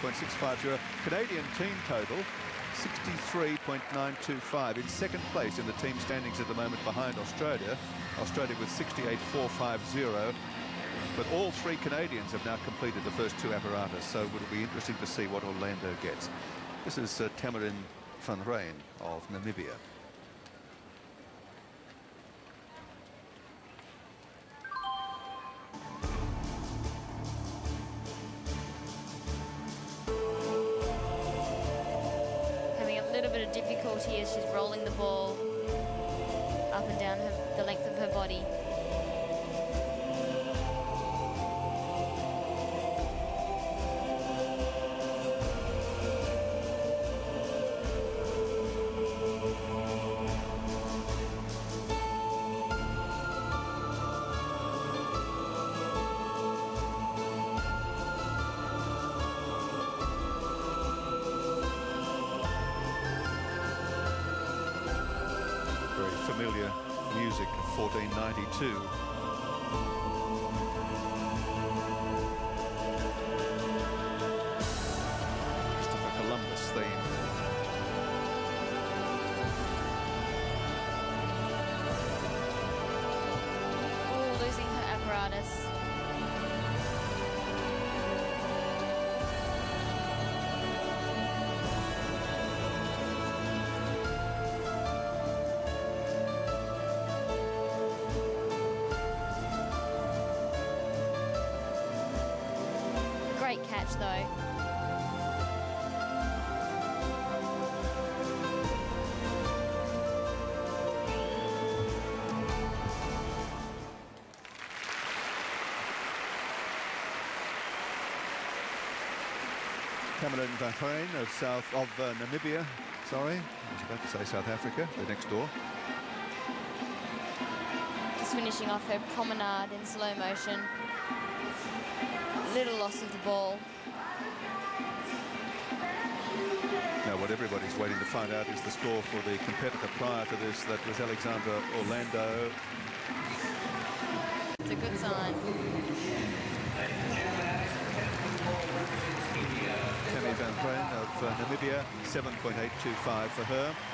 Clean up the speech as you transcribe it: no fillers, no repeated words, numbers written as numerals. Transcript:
63.650. Canadian team total, 63.925. In second place in the team standings at the moment behind Australia. Australia with 68.450. But all three Canadians have now completed the first two apparatus, so it'll be interesting to see what Orlando gets. This is Tamarin van Rijn of Namibia. Having a little bit of difficulty as she's rolling the ball up and down the length of her body. Familiar music of 1492. Christopher Columbus theme. Oh, losing her apparatus. Great catch, though. Tamarin van Rijn of Namibia. Sorry, I was about to say South Africa. They're next door. Just finishing off her promenade in slow motion. Little loss of the ball. Now what everybody's waiting to find out is the score for the competitor prior to this. That was Alexandra Orlando. It's a good sign. Tammy van Rijn of Namibia, 7.825 for her.